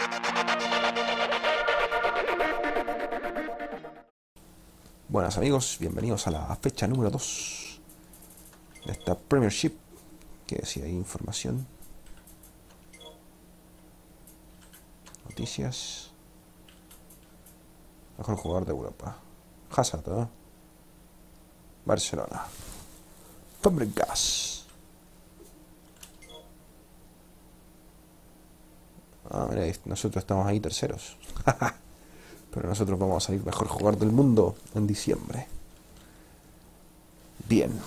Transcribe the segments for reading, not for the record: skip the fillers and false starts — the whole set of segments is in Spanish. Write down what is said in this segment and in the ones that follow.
Buenas amigos, bienvenidos a la fecha número 2 de esta Premiership. Que decía ahí información, noticias. Mejor jugador de Europa, Hazard, ¿no? Barcelona, Fabregas. Mira, nosotros estamos ahí terceros. Pero nosotros vamos a salir mejor jugador del mundo en diciembre. Bien.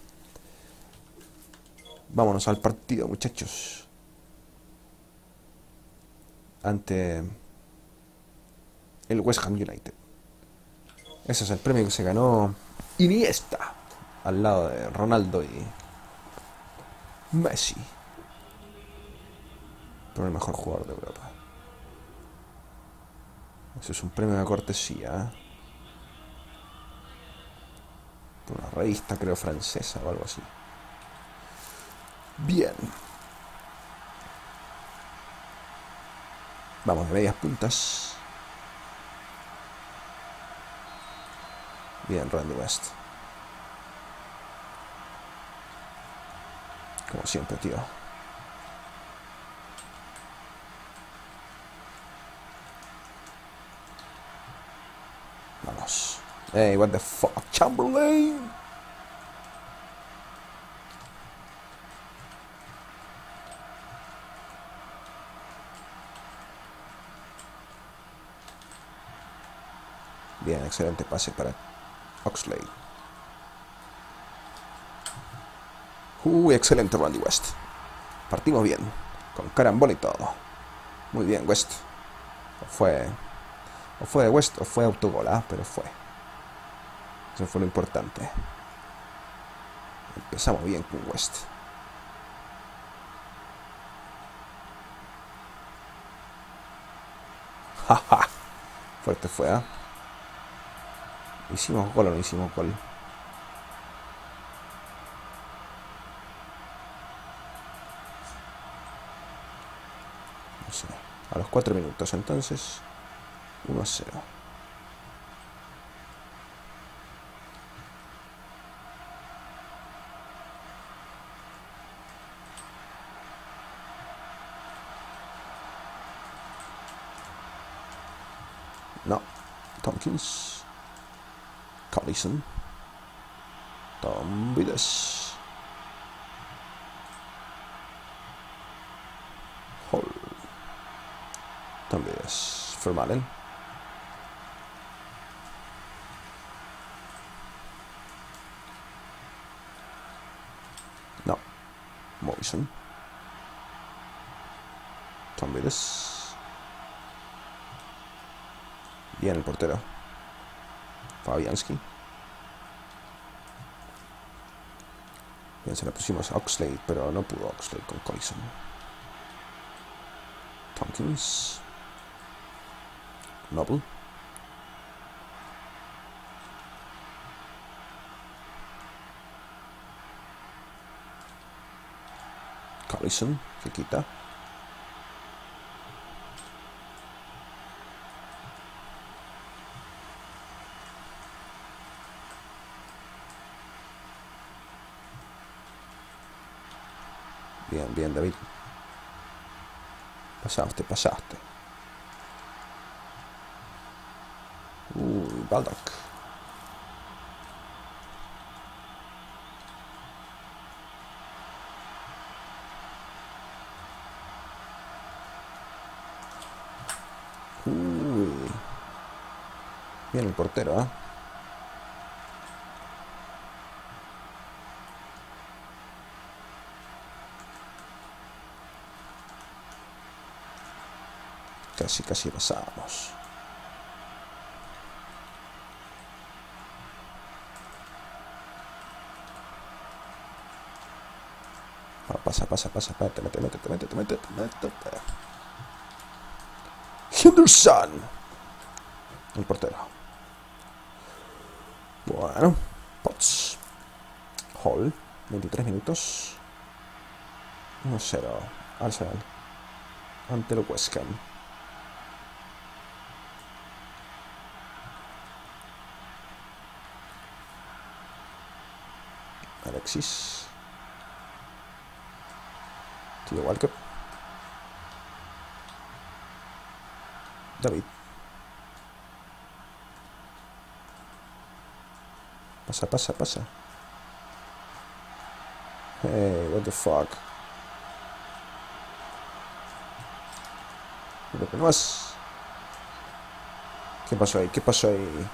Vámonos al partido, muchachos. Ante el West Ham United. Ese es el premio que se ganó Iniesta al lado de Ronaldo y Messi por el mejor jugador de Europa. Eso es un premio de cortesía, ¿eh? Por una revista, creo, francesa o algo así. Bien. Vamos de medias puntas. Bien, Randy West. Como siempre, tío. Vamos. Hey, what the fuck, Chamberlain. Bien, excelente pase para Oxlade. Excelente Randy West. Partimos bien, con carambola y todo. Muy bien, West. O fue de West o fue autogol, pero fue. Eso fue lo importante. Empezamos bien con West. Jaja. Fuerte fue, ¿eh? ¿Hicimos gol o no hicimos gol? No sé. A los 4 minutos entonces. 1-0. No. Tompkins. Collison. Tom Vides. Hall. Tom Vides. Vermaelen. No. Morrison. Tom Vides. Bien el portero. Fabianski. Bien, se la pusimos a Oxlade, pero no pudo Oxlade con Collison. Tompkins. Noble. Collison, que quita. Bien, bien, David. Pasaste. Baldock. Bien el portero, ¿eh? Casi pasamos. Pasa, métete. Henderson. El portero. Bueno. Potts. Hall. 23 minutos. 1-0. Arsenal. Ante el West Ham. Alexis. Tío Walker. David. Pasa, pasa, pasa. Hey, what the fuck. Pero que no más. ¿Qué pasó ahí? ¿Qué pasó ahí?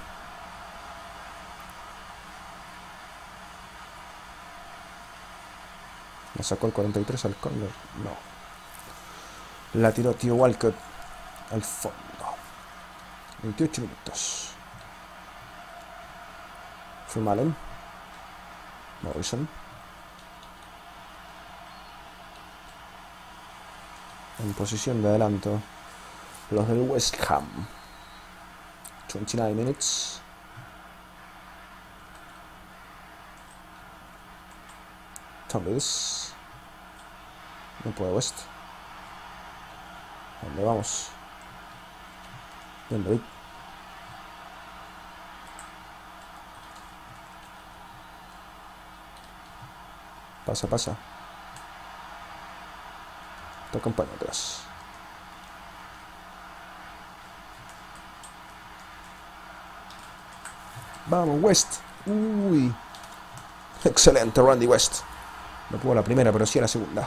¿La sacó el 43 al corner? No. La tiró tío Walcott al fondo. 28 minutos. Vermaelen. Morrison. En posición de adelanto. Los del West Ham. 29 minutes. Thomas. No puede West. ¿Dónde vamos? Bien, David. Pasa, pasa. Te acompaño atrás. Vamos, West. Uy. Excelente, Randy West. No pudo la primera, pero sí a la segunda.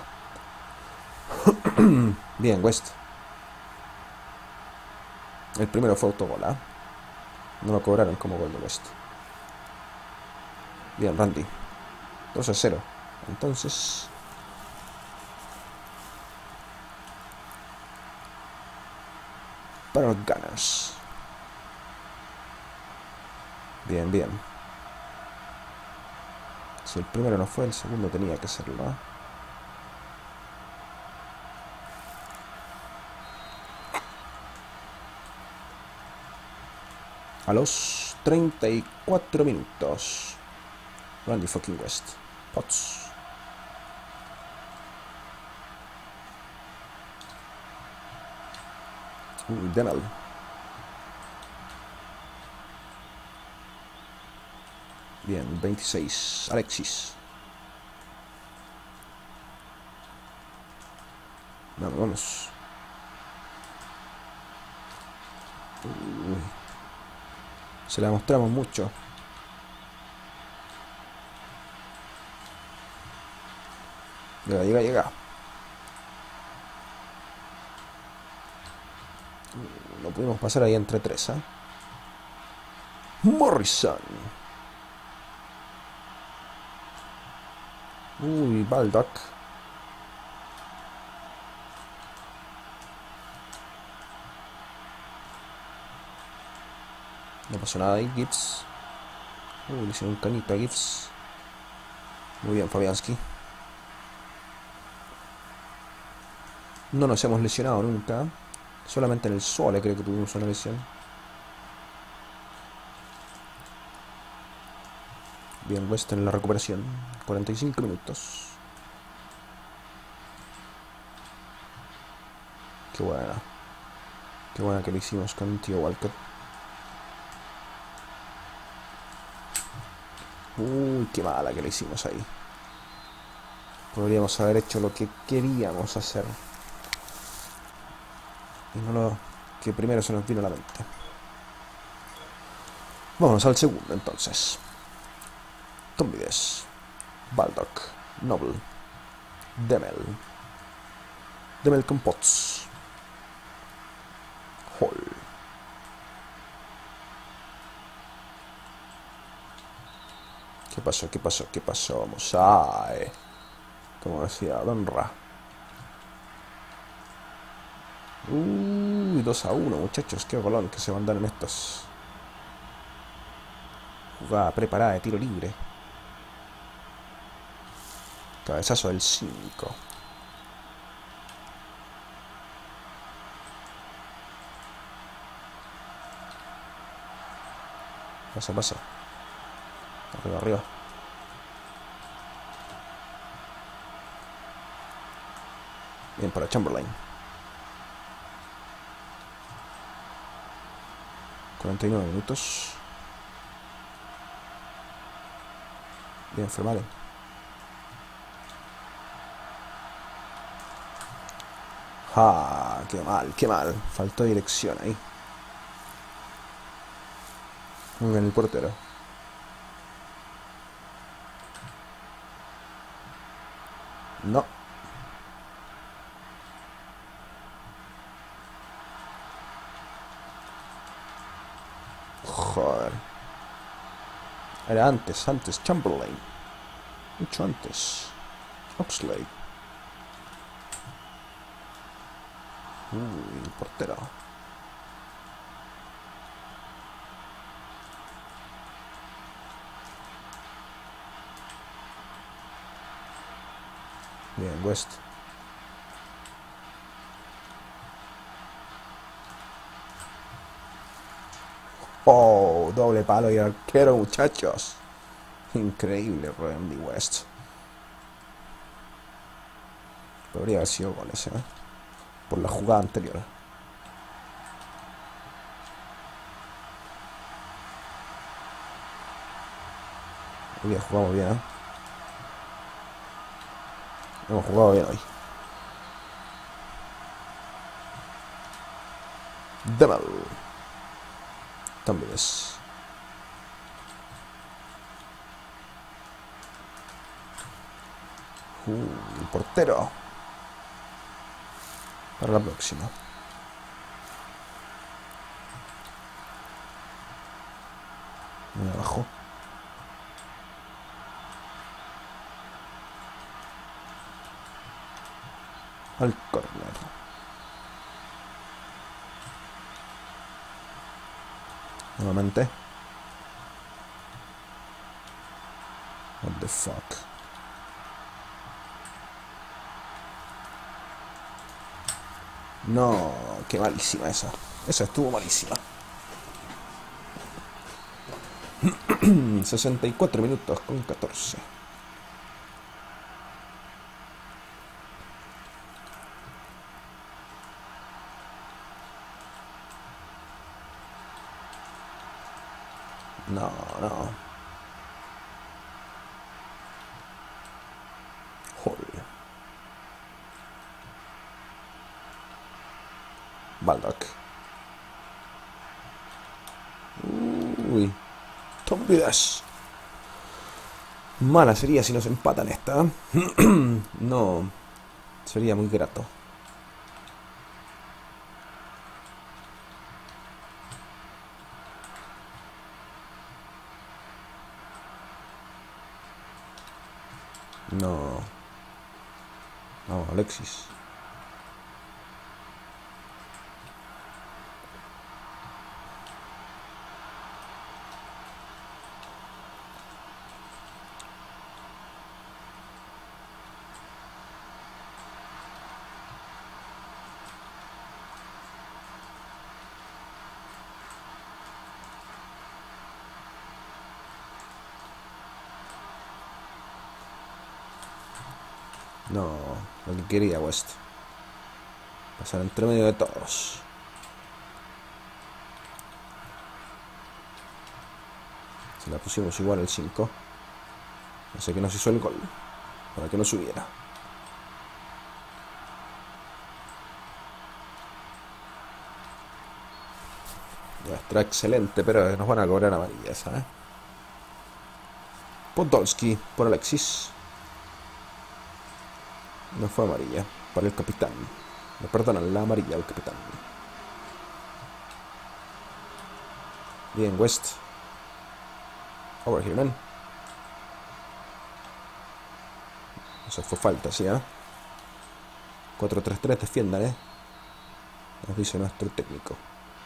Bien, West. El primero fue autogol, ¿eh? No lo cobraron como gol de West. Bien, Randy. 2-0. Entonces... para los Gunners. Bien, bien. Si el primero no fue, el segundo tenía que serlo, ¿no? A los 34 minutos. Randy fucking West. Potts. Demel. Bien, 26. Alexis. Vamos, vamos. Se la mostramos mucho. Llega, llega, llega. No pudimos pasar ahí entre tres, ¿eh? Morrison. Uy, Baldock. No pasó nada ahí, Gibbs. Le hicieron un cañito a Gibbs. Muy bien, Fabianski. No nos hemos lesionado nunca. Solamente en el Sole creo que tuvimos una lesión. Bien, West en la recuperación. 45 minutos. Qué buena. Qué buena que le hicimos con tío Walcott. Uy, qué mala que le hicimos ahí. Podríamos haber hecho lo que queríamos hacer. Y no lo que primero se nos vino a la mente. Vámonos al segundo entonces. Tombides. Baldock. Noble. Demel. Demel con Potts. Hall. ¿Qué pasó? ¿Qué pasó? ¿Qué pasó? Vamos a... como decía Don Ra. 2-1, muchachos. Qué golón que se mandaron estos. Jugada preparada de tiro libre. Cabezazo del 5. Pasa, pasa. Arriba, arriba. Bien para Chamberlain. 49 minutos. Bien, Vermaelen. Ah, qué mal, qué mal. Faltó dirección ahí. Muy bien el portero. No. Joder. Era antes. Chamberlain. Mucho antes. Oxlade. Uy, el portero. Bien, West. Oh, doble palo y arquero, muchachos. Increíble, Randy West. Podría haber sido goles, por la jugada anterior. Hoy día jugamos bien, Hemos jugado bien hoy. Demel. También es. El portero. Para la próxima. Muy abajo. Al córner. Nuevamente. What the fuck. No, qué malísima esa. Esa estuvo malísima. 64 minutos con 14. No, no. Joder. Baldock. Uy. Tom Vidas. Mala sería si nos empatan esta. No. Sería muy grato. No. Vamos, Alexis. No, lo que quería West. Pasar entre medio de todos. Se la pusimos igual el 5. Así que nos hizo el gol. Para que no subiera. Ya está excelente, pero nos van a cobrar amarilla, ¿sabes? Podolski por Alexis. No fue amarilla. Para el capitán. Me perdonan la amarilla al capitán. Bien, West. Over here, man. Eso fue falta, ¿sí? 4-3-3, defiendan, nos dice nuestro técnico.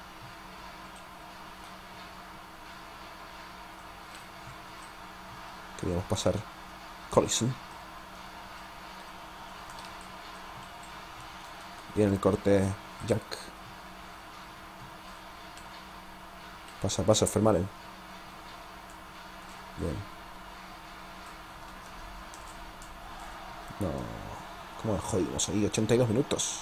Queríamos pasar Collison. Bien el corte Jack. Pasa Fermalen. Bien. No. ¿Cómo nos jodimos ahí? 82 minutos.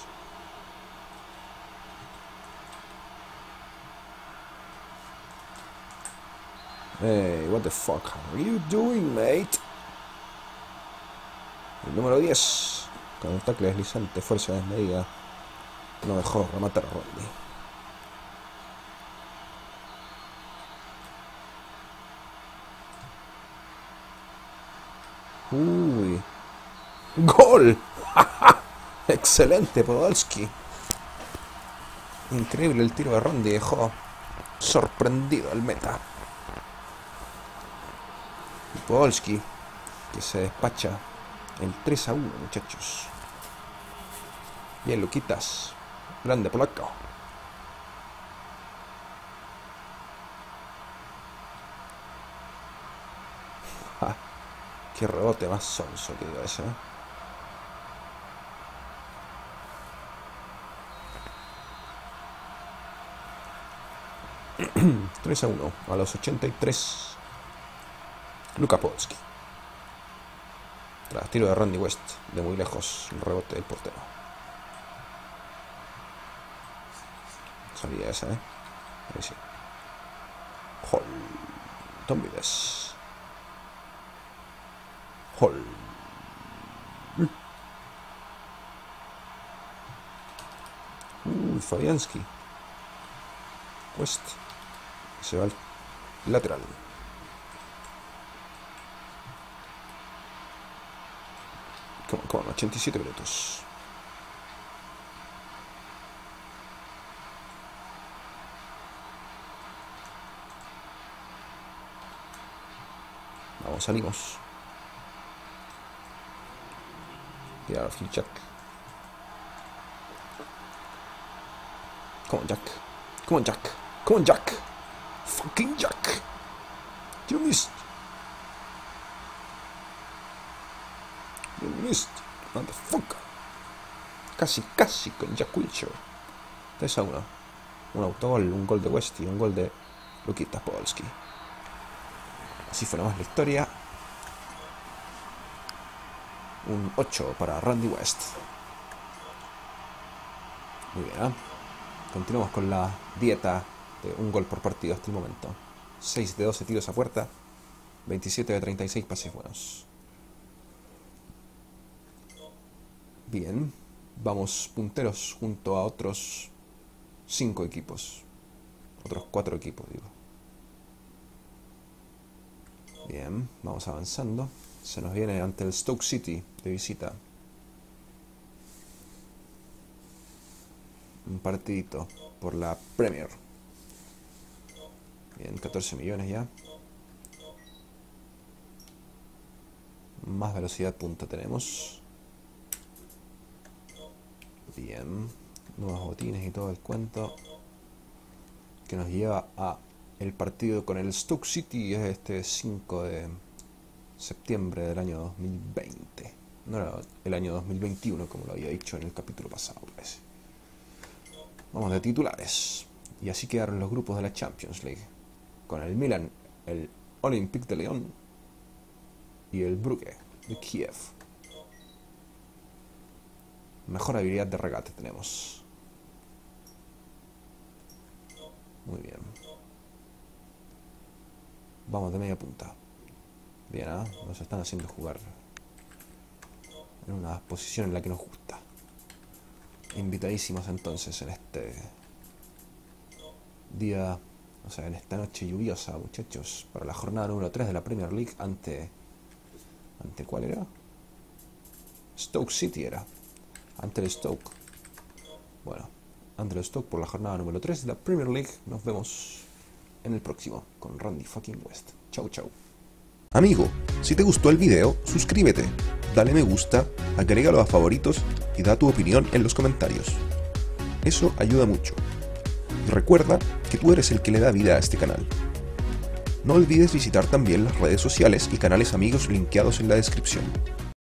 Hey, what the fuck are you doing, mate? El número 10. Con el tackle deslizante, fuerza desmedida. No dejó rematar a Rodney. Uy. ¡Gol! Excelente, Podolski. Increíble el tiro de Rodney. Dejó sorprendido al meta. Podolski, que se despacha el 3-1, muchachos. Bien, Luquitas. Grande polaco. Ja, qué rebote más sonso que dio ese, ¿eh? ...3-1 a los 83. Luka Podolski. Tras tiro de Randy West de muy lejos, el rebote del portero. Salía esa, ¿eh? Ahí sí. Hall. Tombides. Hall. Fabianski. West. Se va al lateral. Con 87 minutos. Vamos, salimos. Y ahora Jack. Come on, Jack. Come on, Jack. Come on, Jack. Fucking Jack. You missed. You missed. Motherfucker. Casi con Jack Wilshere. 3-1. Un autogol, un gol de West y un gol de Lukitas Podolski. Así fue nomás la historia. Un 8 para Randy West. Muy bien, ¿eh? Continuamos con la dieta de un gol por partido hasta el momento. 6 de 12 tiros a puerta. 27 de 36 pases buenos. Bien. Vamos punteros junto a otros 5 equipos. Otros 4 equipos, digo. Bien, vamos avanzando. Se nos viene ante el Stoke City de visita. Un partidito por la Premier. Bien, 14 millones ya. Más velocidad punta tenemos. Bien. Nuevos botines y todo el cuento. Que nos lleva a el partido con el Stoke City. Es este 5 de septiembre del año 2020. No era el año 2021 como lo había dicho en el capítulo pasado, parece. Vamos de titulares. Y así quedaron los grupos de la Champions League. Con el Milan, el Olympique de Lyon y el Brugge de Kiev. Mejor habilidad de regate tenemos. Muy bien. Vamos de media punta. Bien, ¿eh? Nos están haciendo jugar en una posición en la que nos gusta. Invitadísimos entonces en este día, o sea, en esta noche lluviosa, muchachos, para la jornada número 3 de la Premier League ante ¿cuál era? Stoke City era. Ante el Stoke. Bueno, ante el Stoke por la jornada número 3 de la Premier League. Nos vemos en el próximo con Randy fucking West. Chau, chau. Amigo, si te gustó el video, suscríbete, dale me gusta, agrégalo a favoritos y da tu opinión en los comentarios. Eso ayuda mucho. Y recuerda que tú eres el que le da vida a este canal. No olvides visitar también las redes sociales y canales amigos linkeados en la descripción.